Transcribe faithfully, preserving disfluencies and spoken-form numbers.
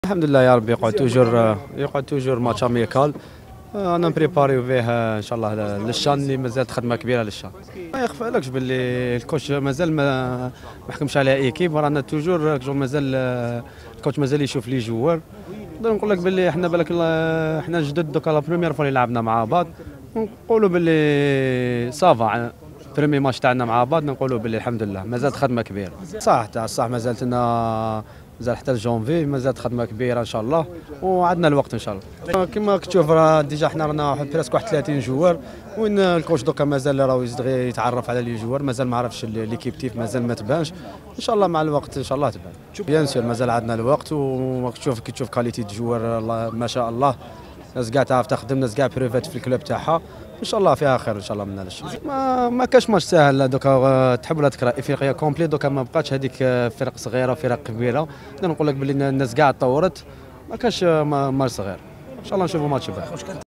الحمد لله يا ربي يقعد توجور يقعد توجور ماتش اميكال. انا بريباريو فيه ان شاء الله للشان اللي مازالت خدمه كبيره للشان. ما يخفالكش باللي الكوتش مازال ما ما حكمش على ايكيب، رانا توجور مازال الكوتش مازال يشوف لي جوار. نقدر نقول لك باللي احنا بالك احنا جدد دوكا لا بروميير فوا اللي لعبنا مع بعض، نقولوا باللي صافا بريمي ماتش تاعنا مع بعض، نقولوا باللي الحمد لله مازالت خدمه كبيره. صح تاع الصح مازالت لنا مازال حتى لجونفي مازالت خدمه كبيره ان شاء الله، وعندنا الوقت ان شاء الله. كما تشوف راه ديجا حنا رانا بريسك واحد ثلاثين جوار، وين الكوتش دوكا مازال راهو يزدغي يتعرف على لي جوار، مازال ما عرفش ليكيب تيف، مازال ما تبانش. ان شاء الله مع الوقت ان شاء الله تبان. بيان سور مازال عندنا الوقت، وتشوف كي تشوف كاليتي الجوار ما شاء الله، ناس كاع تعرف تخدم، ناس كاع بريفات في الكلوب تاعها، ان شاء الله فيها خير ان شاء الله من هذا ما ما كاش ماتش ساهل دوكا. تحب ولا تكره افريقيا كومبلي دوكا ما بقاتش هذيك فرق صغيره وفرق كبيره. نقول لك باللي الناس كاع تطورت، ما كاش ماتش صغير. ان شاء الله نشوفوا ماتش باهي.